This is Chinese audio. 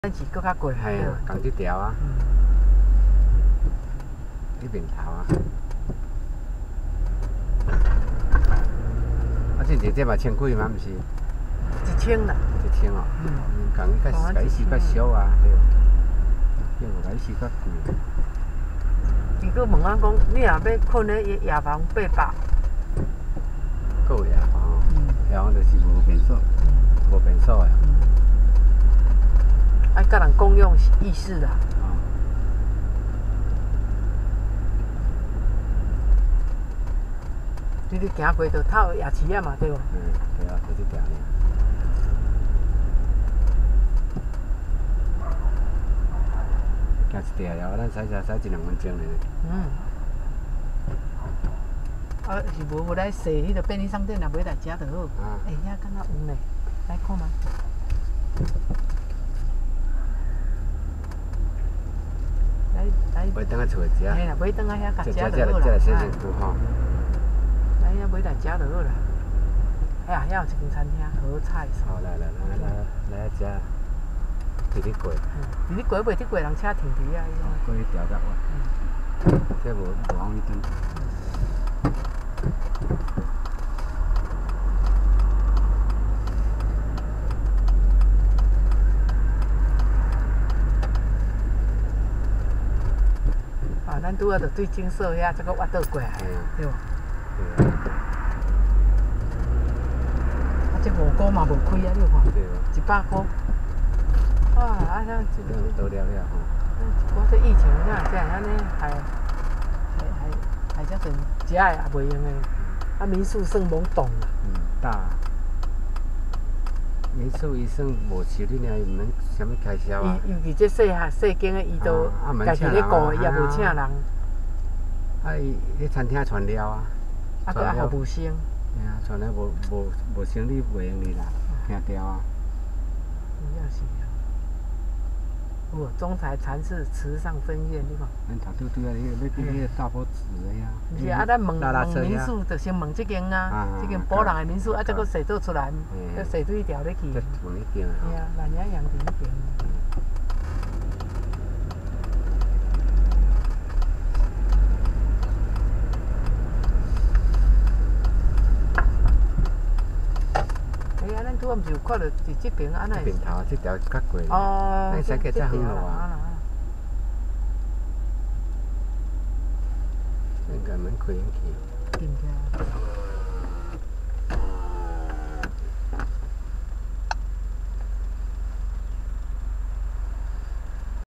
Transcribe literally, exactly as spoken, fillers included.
咱是搁较过海啊，共这条啊，这面头啊，啊，这姐姐嘛千几嘛，毋是？ 一千啦。 一千哦，嗯，共伊较甲伊时较俗啊，对。叫无甲伊时较贵。 伊搁问我讲，你若要困咧夜房八百。 够夜房哦，夜房就是无便所，无便所呀。 爱甲人共用浴室啦。 哦。 你你行过就透夜市啊嘛，对无？ 嗯，对啊，就这条尔。行一条了，咱驶车驶一两分钟咧。 嗯。啊，是无无来踅迄个便利商店来买来食就好。啊。哎，遐敢若有呢，来看嘛。来来。 买等下厝食。 嘿啦，买等下遐甲食就好啦。 再来再来洗身躯吼。 来遐买来食就好啦。哎呀，遐有一间餐厅，好菜色。 好，来来来来来食。直直过。 直直过袂直过，人车停伫啊。 过去调到我。嗯。这无无往伊转。 啊，咱拄仔就对景色遐，这个挖倒过来，对无？ 对啊。 啊，这五股嘛无开啊，你有看？ 对一百块。哇，啊，像这个都了了吼。 我这疫情哪这样安尼还还还还遮侪食的也袂用的，啊民宿算懵懂啦。 嗯，大。民宿伊算无收你俩，伊毋免啥物开销啊。 伊尤其这细下细间的，伊都家己咧顾，伊也无请人。 啊，伊迄餐厅传了啊。 啊，佮服务生。 嘿啊，传了无无无生理袂用你啦，听调啊。 真正是啊。哦，中财禅寺池上分院，你看。 咱头拄拄啊，迄个要去迄个大埔祠的呀。 是啊，咱问问民宿，就先问这间啊，这间保人的民宿，啊，再搁踅倒出来，再踅对调咧去。 再问一间啊。 嘿啊，万雅洋伫迄边。哎呀，咱拄仔毋是有看到伫这边安尼？ 这边头这条较贵。 哦。 咱使过遮远路啊。应该免开引去。 进去。